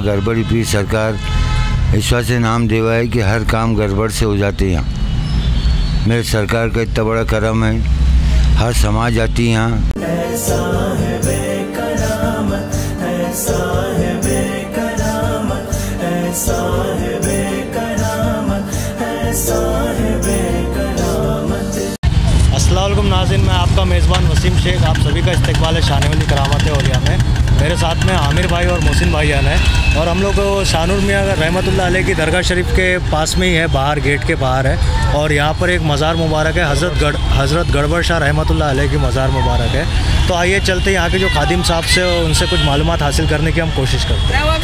गड़बड़ी पीर सरकार ईश्वर से नाम देवा है कि हर काम गड़बड़ से हो जाते हैं यहाँ। मेरे सरकार का इतना बड़ा करम है, हर समाज आती है यहाँ। ऐसा है बेकरामत, ऐसा है बेकरामत, ऐसा है बेकरामत, ऐसा है बेकरामत। अस्सलाम वालेकुम नाज़रीन, मैं आपका मेज़बान वसीम शेख आप सभी का इस्तकबाल है शान-ए-वली करामत औलिया में। मेरे साथ में आमिर भाई और मोहसिन भाईजान है और हम लोग शाहनूर मियाँ रहमतुल्लाह अलैह की दरगाह शरीफ के पास में ही है, बाहर गेट के बाहर है। और यहाँ पर एक मज़ार मुबारक है, हज़रत गड़बड़ शाह रहमतुल्लाह अलैह की मज़ार मुबारक है। तो आइए चलते हैं यहाँ के जो खादिम साहब से उनसे कुछ मालूमात हासिल करने की हम कोशिश करते हैं।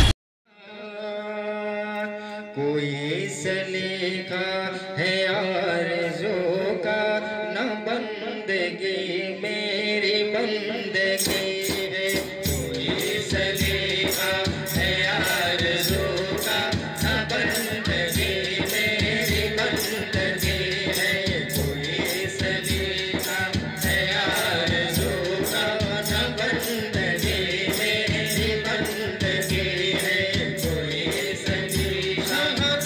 कोई सलीका है आरज़ू का, न बंदगी मेरी बंदगी है। कोई सलीका है आरज़ू का, न बंदगी मेरी बंदगी है। कोई सलीका है आरज़ू का, न बंदगी मेरी बंदगी है। कोई सलीका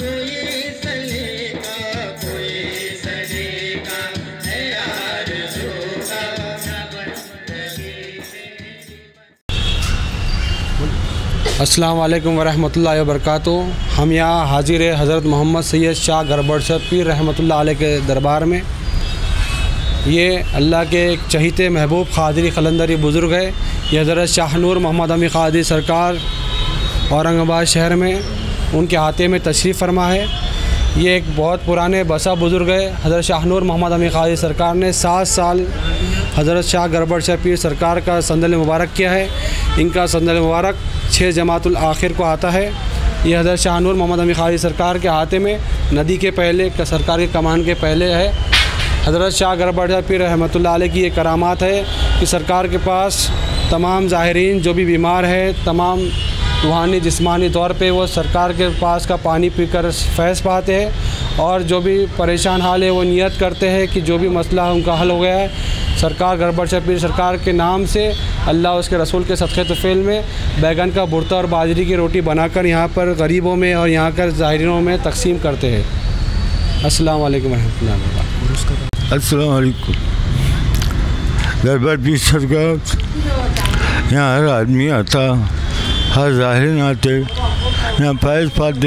अस्सलाम वालेकुम वरहमतुल्लाहि वबरकातुहू। हम यहाँ हाजिर है हज़रत मोहम्मद सैयद शाह गड़बड़ शाह पीर रहमतुल्लाह अलैह के दरबार में। ये अल्लाह के एक चहीते महबूब क़ादरी क़लंदरी बुज़ुर्ग है। ये हज़रत शाहनूर मोहम्मद अमी क़ादरी सरकार औरंगाबाद शहर में उनके हाथे में तशरीफ़ फरमा है। ये एक बहुत पुराने बसा बुज़ुर्ग है। हज़रत शाहनूर मोहम्मद अमी क़ादरी सरकार ने 7 साल हज़रत शाह गड़बड़ शाह पीर सरकार का संदल मुबारक किया है। इनका संदल मुबारक 6 जमातुल आखिर को आता है। ये हज़रत शाहनूर मोहम्मद अमी क़ादरी सरकार के हाथे में नदी के पहले सरकार के कमान के पहले है। हज़रत शाह गड़बड़ शाह पीर रहमतुल्लाह अलैह की ये करामात है कि सरकार के पास तमाम ज़ाहिरीन जो भी बीमार है, तमाम रूहानी जिस्मानी तौर पे वो सरकार के पास का पानी पीकर फैज़ पाते हैं। और जो भी परेशान हाल है वो नियत करते हैं कि जो भी मसला उनका हल हो गया है, सरकार गड़बड़ शाह पीर सरकार के नाम से अल्लाह उसके रसूल के सदक़े तुफ़ैल में बैगन का भुर्ता और बाजरी की रोटी बनाकर यहाँ पर गरीबों में और यहाँ कर ज़ाहिरीनों में तकसीम करते हैं। अस्सलाम वालेकुम रहमतुल्लाह। अस्सलाम वालेकुम। गड़बड़ पीर सरकार यहाँ हर आदमी आता, हर ज़ाहिरीन आते, यहाँ फैज़ पाते।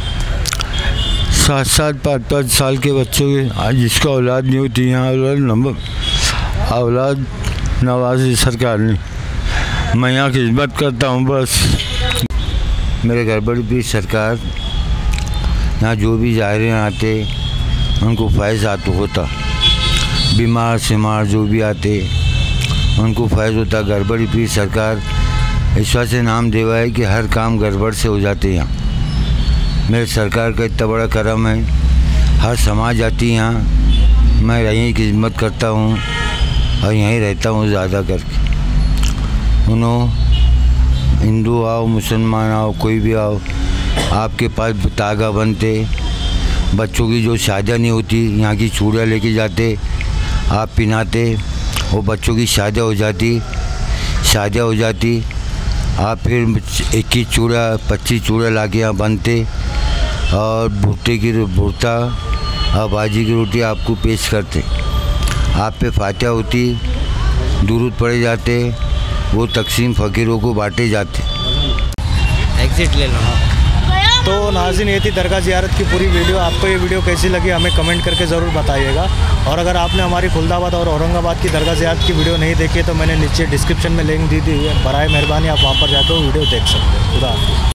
7-7 5-5 साल के बच्चों के आज जिसका औलाद नहीं होती यहाँ औलाद नवाजी सरकार ने। मैं यहाँ की खिदमत करता हूँ बस। मेरे गड़बड़ पीर सरकार यहाँ जो भी ज़ाहिरीन आते उनको फैज़ होता, बीमार सिमार जो भी आते उनको फैज़ होता। गड़बड़ी पीर सरकार ईश्वर से नाम देवा है कि हर काम गड़बड़ से हो जाते हैं यहाँ। मेरे सरकार का इतना बड़ा करम है, हर समाज आती है यहाँ। मैं यहीं की खिदमत करता हूँ और यहीं रहता हूँ ज़्यादा करके। हिंदू आओ, मुसलमान आओ, कोई भी आओ, आपके पास तागा बनते। बच्चों की जो शादियाँ नहीं होती यहाँ की चूड़ियाँ लेके जाते, आप पिनाते, वो बच्चों की शादियाँ हो जाती। आप फिर 21 चूड़ा 25 चूड़ा ला के यहाँ बनते और भुर्ता और बाजी की रोटी आपको पेश करते। आप पे फातिहा होती, दुरूद पढ़े जाते, वो तकसीम फ़कीरों को बांटे जाते। एग्ज़िट ले लो। तो नाज़रीन, ये थी दरगाह ज़ियारत की पूरी वीडियो। आपको ये वीडियो कैसी लगी हमें कमेंट करके ज़रूर बताइएगा। और अगर आपने हमारी खुलदाबाद और औरंगाबाद की दरगाह ज़ियारत की वीडियो नहीं देखी है तो मैंने नीचे डिस्क्रिप्शन में लिंक दी है, बराए मेहरबानी आप वहाँ पर जाकर वीडियो देख सकते हैं। खुदा हाफ़िज़।